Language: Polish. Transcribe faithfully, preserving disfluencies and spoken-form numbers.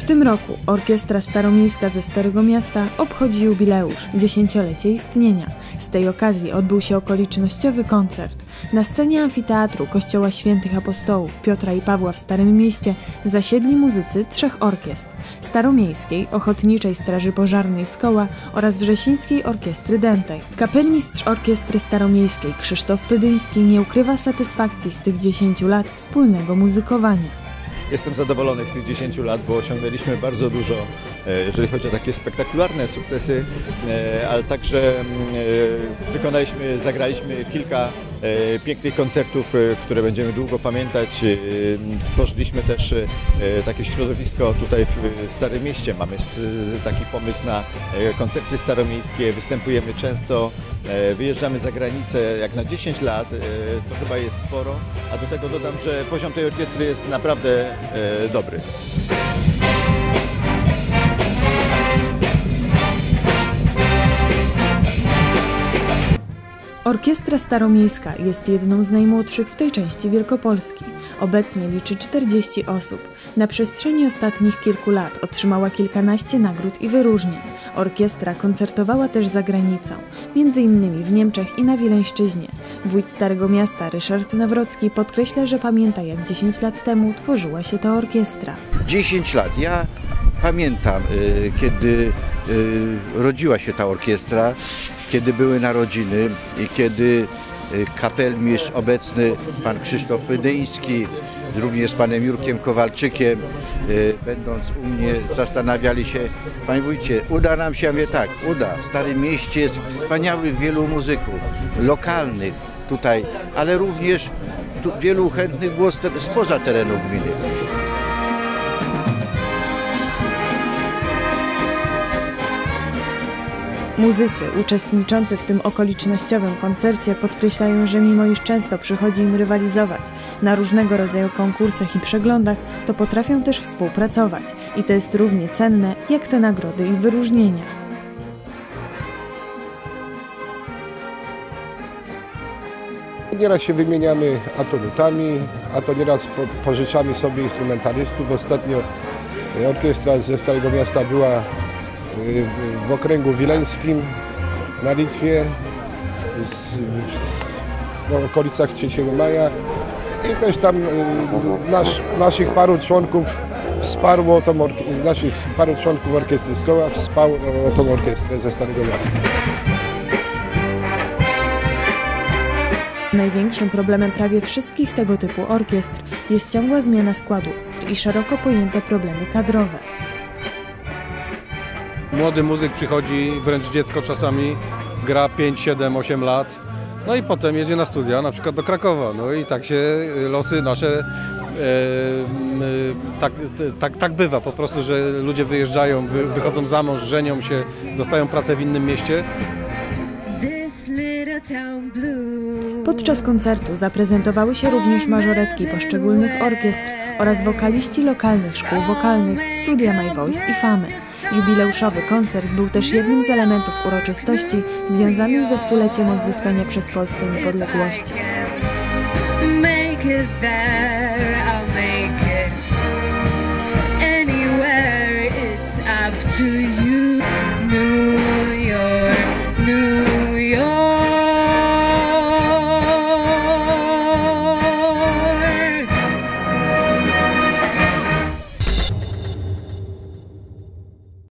tym roku Orkiestra Staromiejska ze Starego Miasta obchodzi jubileusz, dziesięciolecie istnienia. Z tej okazji odbył się okolicznościowy koncert. Na scenie amfiteatru Kościoła Świętych Apostołów Piotra i Pawła w Starym Mieście zasiedli muzycy trzech orkiestr: Staromiejskiej, Ochotniczej Straży Pożarnej Skoła oraz Wrzesińskiej Orkiestry Dętej. Kapelmistrz Orkiestry Staromiejskiej Krzysztof Pydyński nie ukrywa satysfakcji z tych dziesięciu lat wspólnego muzykowania. Jestem zadowolony z tych dziesięciu lat, bo osiągnęliśmy bardzo dużo, jeżeli chodzi o takie spektakularne sukcesy, ale także wykonaliśmy, zagraliśmy kilka pięknych koncertów, które będziemy długo pamiętać. Stworzyliśmy też takie środowisko tutaj w Starym Mieście. Mamy taki pomysł na koncerty staromiejskie, występujemy często, wyjeżdżamy za granicę. Jak na dziesięć lat to chyba jest sporo, a do tego dodam, że poziom tej orkiestry jest naprawdę dobry. Orkiestra Staromiejska jest jedną z najmłodszych w tej części Wielkopolski. Obecnie liczy czterdzieści osób. Na przestrzeni ostatnich kilku lat otrzymała kilkanaście nagród i wyróżnień. Orkiestra koncertowała też za granicą, między innymi w Niemczech i na Wileńszczyźnie. Wójt Starego Miasta Ryszard Nawrocki podkreśla, że pamięta, jak dziesięć lat temu tworzyła się ta orkiestra. dziesięć lat. Ja pamiętam, kiedy rodziła się ta orkiestra, kiedy były narodziny i kiedy kapelmistrz obecny, pan Krzysztof Pydyński, również z panem Jurkiem Kowalczykiem, będąc u mnie, zastanawiali się: panie wójcie, uda nam się? Ja mówię: tak, uda. W Starym Mieście jest wspaniałych wielu muzyków, lokalnych tutaj, ale również tu wielu chętnych było spoza terenu gminy. Muzycy uczestniczący w tym okolicznościowym koncercie podkreślają, że mimo iż często przychodzi im rywalizować na różnego rodzaju konkursach i przeglądach, to potrafią też współpracować i to jest równie cenne jak te nagrody i wyróżnienia. Nieraz się wymieniamy a to nutami, a to nieraz po, pożyczamy sobie instrumentalistów. Ostatnio orkiestra ze Starego Miasta była w okręgu wileńskim na Litwie, z, w okolicach trzeciego maja, i też tam nasz, naszych paru członków wsparło tą naszych paru członków orkiestry Skoła wsparło tą orkiestrę ze Starego Miasta. Największym problemem prawie wszystkich tego typu orkiestr jest ciągła zmiana składu i szeroko pojęte problemy kadrowe. Młody muzyk przychodzi, wręcz dziecko czasami, gra pięć, siedem, osiem lat, no i potem jedzie na studia, na przykład do Krakowa. No i tak się losy nasze, e, e, tak, tak, tak bywa po prostu, że ludzie wyjeżdżają, wy, wychodzą za mąż, żenią się, dostają pracę w innym mieście. Podczas koncertu zaprezentowały się również mażoretki poszczególnych orkiestr oraz wokaliści lokalnych szkół wokalnych, Studia My Voice i Famy. Jubileuszowy koncert był też jednym z elementów uroczystości związanych ze stuleciem odzyskania przez Polskę niepodległości. Make it there, I'll make it anywhere, it's up to you.